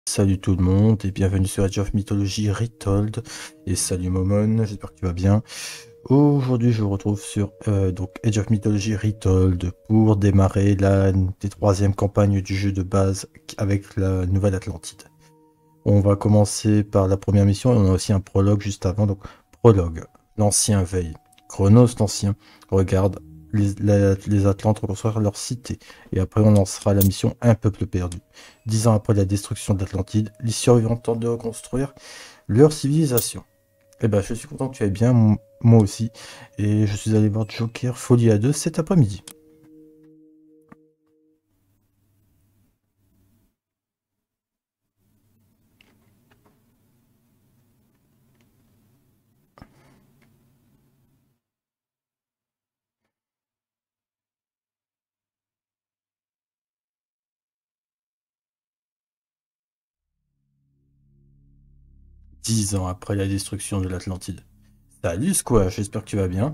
Salut tout le monde et bienvenue sur Age of Mythology Retold. Et salut Momon, j'espère que tu vas bien. Aujourd'hui je vous retrouve sur Age of Mythology Retold pour démarrer la troisième campagne du jeu de base avec la Nouvelle Atlantide. On va commencer par la première mission et on a aussi un prologue juste avant. Donc prologue, l'ancien veille. Chronos l'ancien regarde les Atlantes reconstruire leur cité. Et après, on lancera la mission Un peuple perdu. 10 ans après la destruction de l'Atlantide, les survivants tentent de reconstruire leur civilisation. Et ben, je suis content que tu ailles bien, moi aussi. Et je suis allé voir Joker Folie à 2 cet après-midi. Dix ans après la destruction de l'Atlantide. Salut Squash, j'espère que tu vas bien.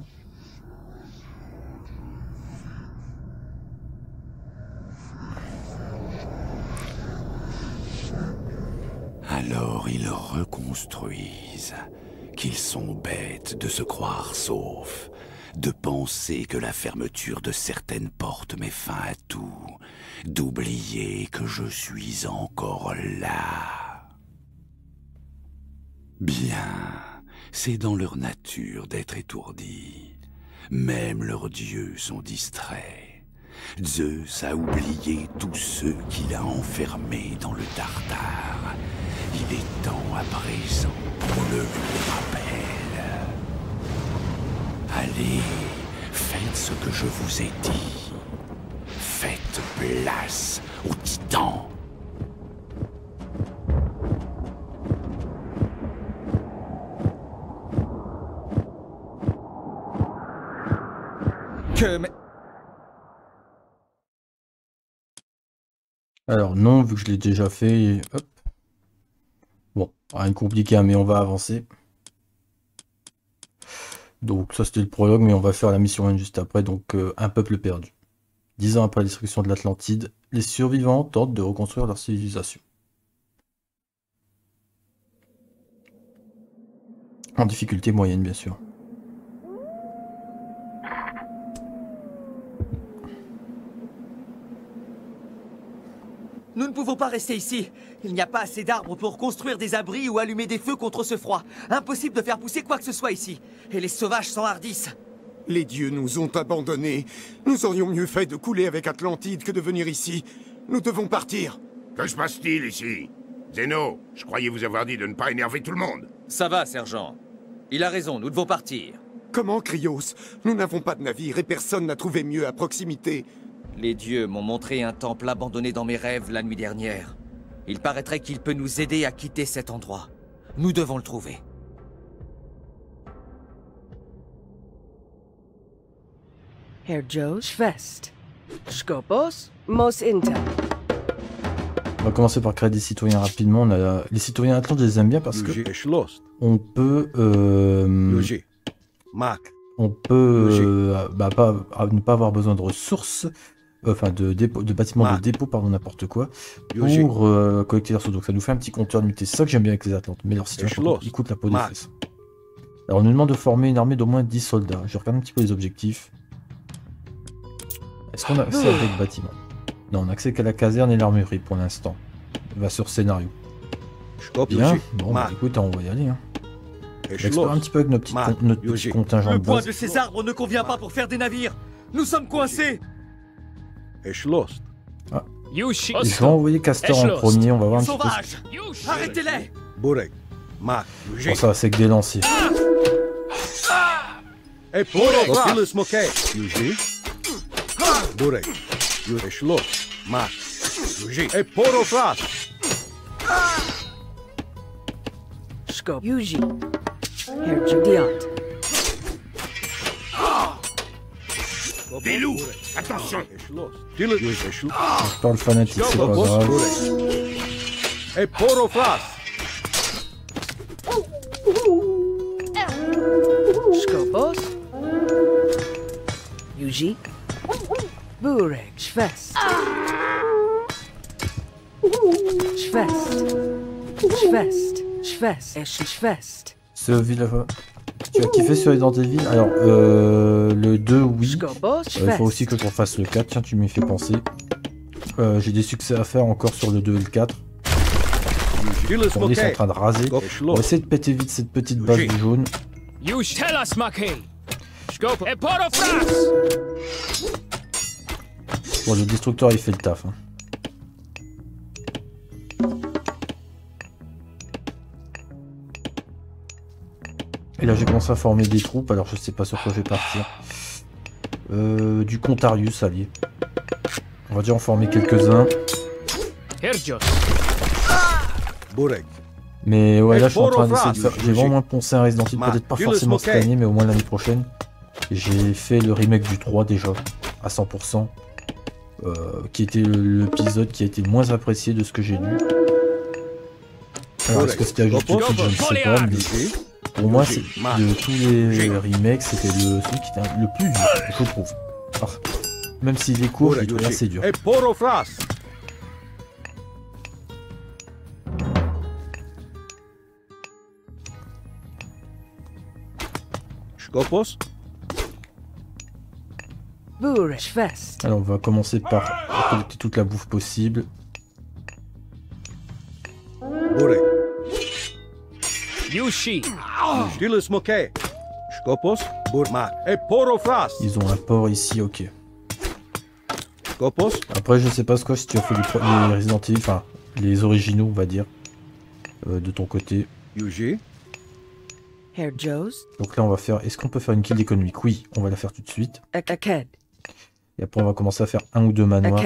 Alors ils reconstruisent. Qu'ils sont bêtes de se croire saufs, de penser que la fermeture de certaines portes met fin à tout, d'oublier que je suis encore là. Bien, c'est dans leur nature d'être étourdis. Même leurs dieux sont distraits. Zeus a oublié tous ceux qu'il a enfermés dans le Tartare. Il est temps à présent qu'on le lui rappelle. Allez, faites ce que je vous ai dit. Faites place aux titans. Alors non, vu que je l'ai déjà fait, hop. Bon, rien de compliqué, hein, mais on va avancer. Donc ça c'était le prologue, mais on va faire la mission 1 juste après, donc Un peuple perdu. 10 ans après la destruction de l'Atlantide, les survivants tentent de reconstruire leur civilisation. En difficulté moyenne, bien sûr. Nous ne pouvons pas rester ici. Il n'y a pas assez d'arbres pour construire des abris ou allumer des feux contre ce froid. Impossible de faire pousser quoi que ce soit ici. Et les sauvages s'enhardissent. Les dieux nous ont abandonnés. Nous aurions mieux fait de couler avec Atlantide que de venir ici. Nous devons partir. Que se passe-t-il ici? Zeno, je croyais vous avoir dit de ne pas énerver tout le monde. Ça va, sergent. Il a raison, nous devons partir. Comment, Krios? Nous n'avons pas de navire et personne n'a trouvé mieux à proximité. Les dieux m'ont montré un temple abandonné dans mes rêves la nuit dernière. Il paraîtrait qu'il peut nous aider à quitter cet endroit. Nous devons le trouver. Herr Joe Schwest. Skopos, Mos Intel. On va commencer par créer des citoyens rapidement. Les citoyens atlantes, je les aime bien parce que on peut ne pas avoir besoin de ressources, enfin de bâtiments de dépôt, pardon, n'importe quoi, pour collecter leurs ressources. Donc ça nous fait un petit compteur limité. C'est ça que j'aime bien avec les Atlantes, mais leurs citoyens, ils coûtent la peau des fesses. Alors on nous demande de former une armée d'au moins 10 soldats. Je regarde un petit peu les objectifs. Est-ce qu'on a accès à des bâtiments? Non, on n'a accès qu'à la caserne et l'armurerie pour l'instant. On va sur scénario. Bien, bon, bah, écoute, on va y aller. Hein. On va explorer un petit peu avec notre petit contingent Le de poids base. de ces arbres ne convient pas pour faire des navires. Nous sommes coincés. Ah. Je vais envoyer Castor en premier, on va voir un petit peu. Sauvages, arrêtez-les. Bon, ça va, c'est que des lanciers. Skop Yuji. Herr Judiant. Des loups! Attention! Je parle fanatique, c'est pas grave. Skopos. Yuji. Burek Schwest. Schwest. Schwest. Schwest. Schwest. Ce village. Tu as kiffé sur Resident Evil? Alors, le 2, oui. Skobos. Il faut aussi que je refasse le 4, tiens, tu m'y fais penser. J'ai des succès à faire encore sur le 2 et le 4. On est en train de raser. On va essayer de péter vite cette petite base du jaune. Bon, le destructeur il fait le taf. Hein. Et là j'ai commencé à former des troupes, alors je sais pas sur quoi je vais partir. Du Contarius, allié. On va déjà en former quelques-uns. Mais ouais, là je suis en train d'essayer de faire. J'ai vraiment poncé un Resident Evil, peut-être pas forcément cette année, mais au moins l'année prochaine. J'ai fait le remake du 3 déjà, à 100%. Qui était l'épisode qui a été le moins apprécié de ce que j'ai lu. Alors est-ce que c'était à juste titre, je ne sais pas, mais pour moi, de tous les remakes, c'était celui qui était le plus dur, je trouve. Alors, même s'il est court, je le trouve assez dur. Alors on va commencer par collecter toute la bouffe possible. Ils ont un port ici, ok. Après je sais pas ce si tu as fait les Resident Evil, enfin les originaux on va dire, de ton côté. Donc là on va faire, est-ce qu'on peut faire une kill économique? Oui, on va la faire tout de suite. Et après on va commencer à faire un ou deux manoirs.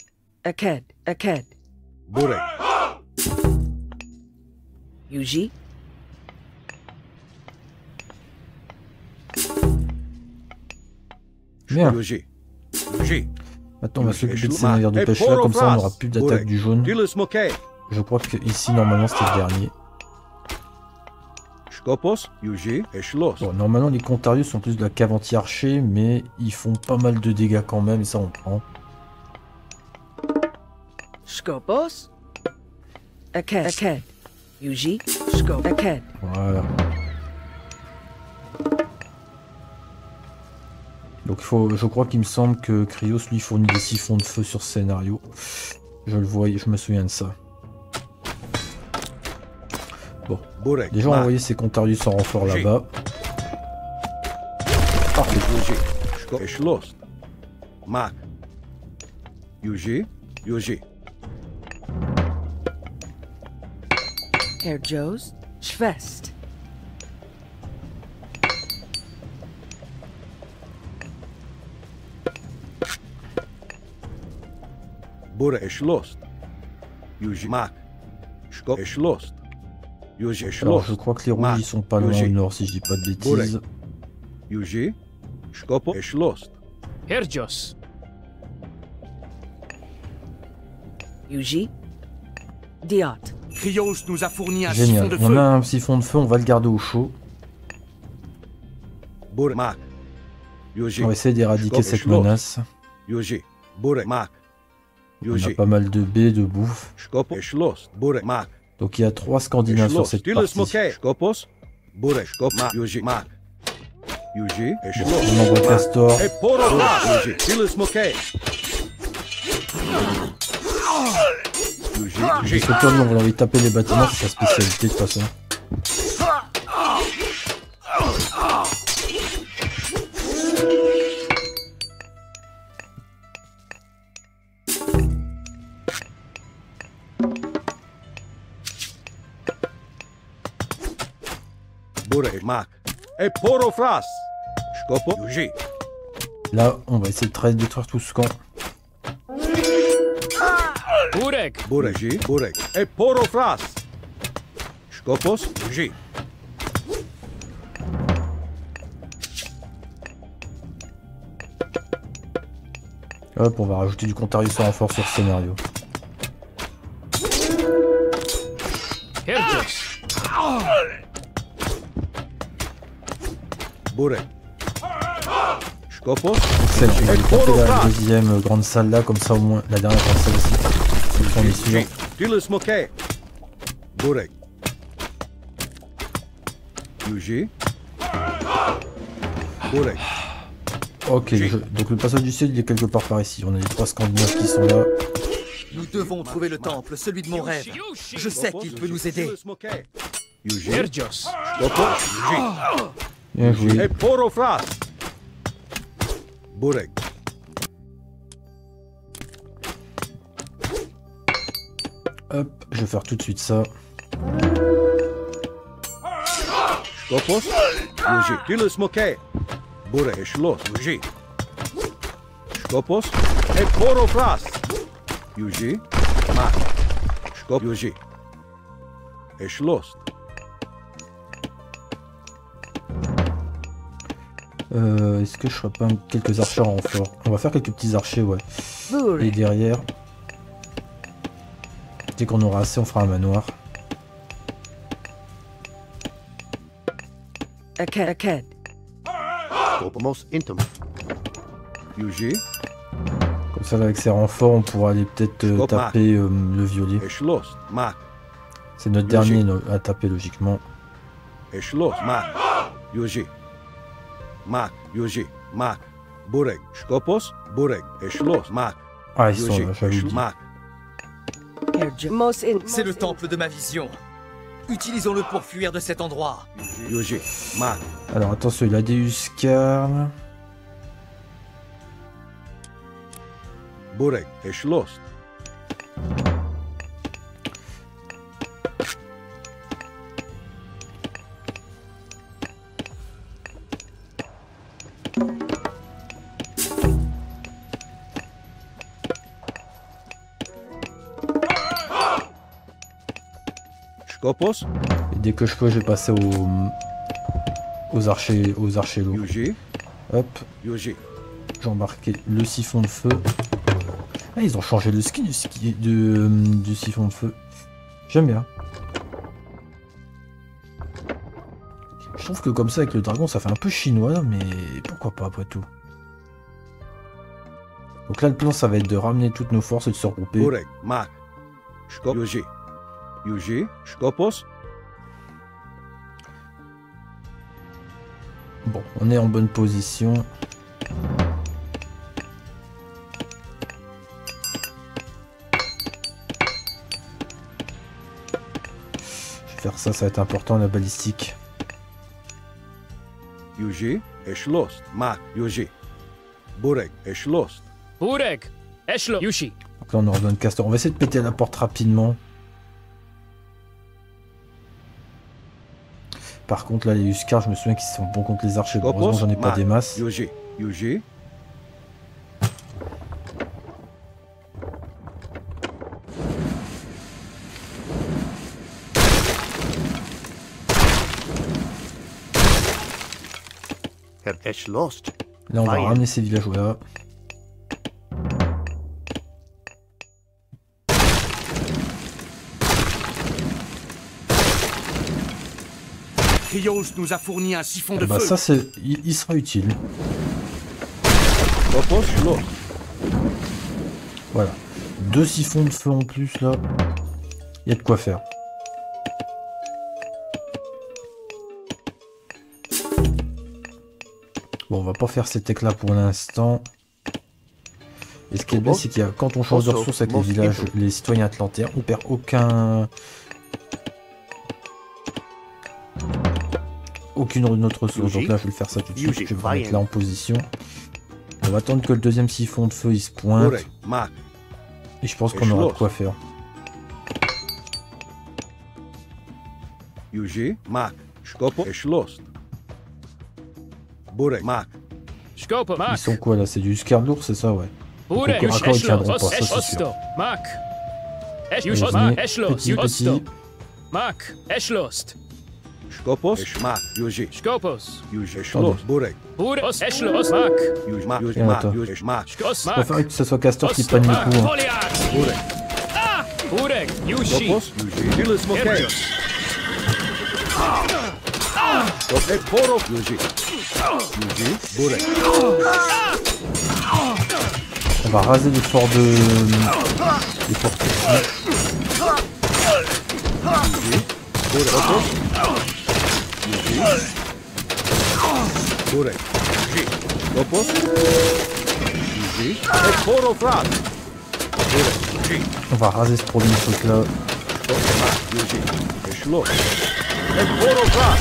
Yuji. Bien. Maintenant on va s'occuper de ces navires de pêche là, comme ça on n'aura plus d'attaque du jaune. Je crois que ici normalement c'était le dernier. Bon, normalement les Contarius sont plus de la cave anti-archer, mais ils font pas mal de dégâts quand même, et ça on prend. Skopos. Aked. Yuji. Aked. Voilà. Donc je crois qu'il me semble que Krios lui fournit des siphons de feu sur ce scénario. Je le voyais, je me souviens de ça. Bon, déjà on va envoyer ces Contarius en renfort là-bas. Parfait. Herr Joes. Schwest. Alors je crois que les rouges ils sont pas loin au nord si je dis pas de bêtises. Yuji. Diot. Krios nous a fourni un siphon Génial, de on feu. a un siphon de feu, on va le garder au chaud. On va essayer d'éradiquer cette menace. On a pas mal de baies, de bouffe. Donc il y a 3 Scandinaves sur cette partie. On envoie Castor. Le sauteur, lui, on va l'envoyer taper les bâtiments, c'est sa spécialité de toute façon. Là, on va essayer de détruire tout ce camp. Hop, on va rajouter du Contarius en renfort sur ce scénario. Excellent, on va taper la deuxième grande salle là, comme ça au moins la dernière grande salle ici. On est sûr. Tyle smoke. Burek. Yuji. Burek. Ok, donc le passage du ciel il est quelque part par ici. On a les 3 Scandinaves qui sont là. Nous devons trouver le temple, celui de mon rêve. Je sais qu'il peut nous aider. Yuji. Ergios. Bien joué. Et Porofras. Burek. Hop, je vais faire tout de suite ça. Skopos. Yuji. Tyle smoke. Burek. Schloss. Yuji. Skopos. Et Porofras. Yuji. Mak. Skop. Yuji. Et Schloss. Est-ce que je ferais pas quelques archers en renfort? On va faire quelques petits archers, ouais. Et derrière, dès qu'on aura assez, on fera un manoir. Aked. Scopamos intum. Yuji. Comme ça, là, avec ces renforts, on pourra aller peut-être taper le violet. Et Schloss. Mak. C'est notre dernier à taper, logiquement. Et Schloss. Mak. Yuji. Mak. Yuji. Mak. Burek. Skopos. Burek. Et Schloss. Mak. Ah, ils sont là, j'avais dit. Mak. C'est le temple de ma vision. Utilisons-le pour fuir de cet endroit. Yuji. Mak. Alors attention, il a des Huskarls. Burek. Et Schloss. Skopos. Et dès que je peux, je vais passer aux archers lourds. Yuji. Hop, Yuji. j'ai embarqué le siphon de feu. Ah, ils ont changé le skin du siphon de feu. J'aime bien. Je trouve que comme ça, avec le dragon, ça fait un peu chinois, mais pourquoi pas après tout. Donc là, le plan, ça va être de ramener toutes nos forces et de se regrouper. Burek. Mak. Skop. Yuji. Yuji. Skopos. Bon, on est en bonne position. Je vais faire ça, ça va être important, la balistique. Yuji. Et Schloss. Mak. Yuji. Burek. Et Schloss. Burek. Eshlo. Yushi. Donc là, on ordonne Castor. On va essayer de péter la porte rapidement. Par contre, là, les Huskars, je me souviens qu'ils sont bons contre les archers. Heureusement, j'en ai pas des masses. Yuji. Yuji. Herr Esch lost. Là, on va ramener ces villageois-là. Krios nous a fourni un siphon de Bah, feu. ça, c'est, il sera utile. Skopos. Schloss. Voilà. 2 siphons de feu en plus, là. Il y a de quoi faire. Bon, on va pas faire cet éclat pour l'instant. Et ce qui est bien, c'est qu'il y a, quand on change de ressources avec les villages, les citoyens atlantéens, on perd aucune de notre ressource. Donc là, je vais le faire ça tout de suite. Je vais me mettre là en position. On va attendre que le deuxième siphon de feu il se pointe. Burek. Mak. Et je pense qu'on aura de quoi faire. Yuji. Mak. Skopos. Et Schloss. Burek. Mak. Skopo. Ils Mak. sont quoi là? C'est du Huskar lourd, c'est ça, ouais. Burek. Au corps à corps, ils Eshlo. tiendront pas, ça c'est sûr. Osto. Mak. Allez, Yushi. venez. Eshlo. Petit, Osto. petit. Mak. Eshlost. Skopos. Mak. Yuji. Skopos. Yuji. Schloss. Burek. Burek. Eshlos. Mak. Yuji. Mak. Yuji. Et Mak. attends. Yuji. Mak. Skos. Je Mak. préfère que ce soit Castor qui Osto. prenne le Mak. coup. Hein. Foliat. Burek. Burek. Yushi. Skopos. Yuji. Tyle smoke. Ergios. Skop. Et Poro. Yuji. Yuji. Burek. On va raser les forts de... les forts techniques. Burek. Yuji. Skopos. Yuji. Et Porofrat. Burek. Yuji. On va raser ce premier truc là. Mak. Yuji. Et Schloss. Et Porofrat.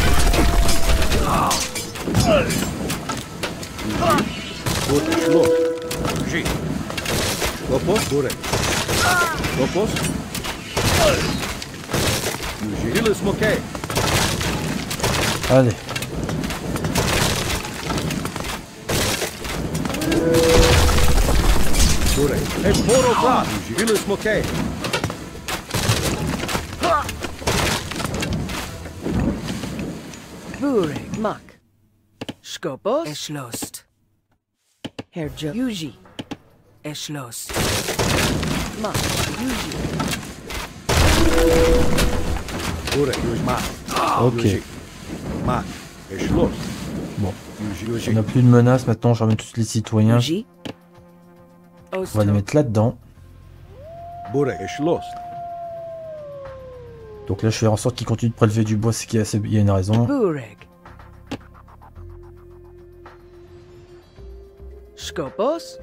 Burek. Schloss. Yuji. Skopos. Burek. Skopos. Yuji. Hilles Mokay. Allez. Burek. Et Porofrat. Yuji. Hilles Mokay. Bureg, Mak. Skopos. Eschlost. Herr Yuji. Eschlost. Mak. Yuji. Burek. Yuji. Mak. Ok. Yuji. Mak. Et Schloss. Bon. Yuji. Yuji. On n'a plus de menaces maintenant, je ramène tous les citoyens. Yuji. On va les Osto. mettre là-dedans. Burek. Et Schloss. Donc là je fais en sorte qu'ils continuent de prélever du bois, c'est qu'il y a il y a une raison. Bureg. Skopos.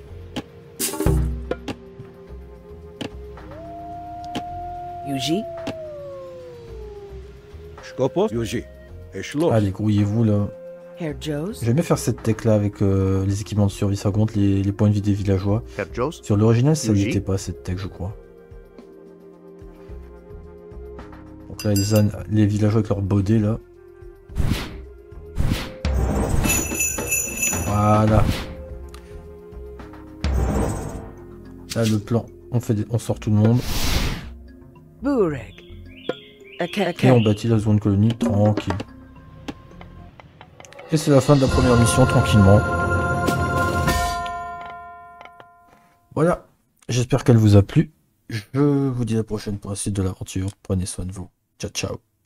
Yuji. Skopos. Yuji. Et Schloss. Allez, grouillez-vous là. Herr Jos. J'aime bien faire cette tech là avec les équipements de survie, ça compte les points de vie des villageois. Herr Jost. Sur l'original ça n'y Yuji. était pas cette tech je crois. Donc là les villageois avec leur baudet là. Voilà. Là le plan, on sort tout le monde. Bureg. Et on bâtit la zone colonie tranquille. Et c'est la fin de la première mission tranquillement. Voilà. J'espère qu'elle vous a plu. Je vous dis à la prochaine pour la suite de l'aventure. Prenez soin de vous. Ciao ciao.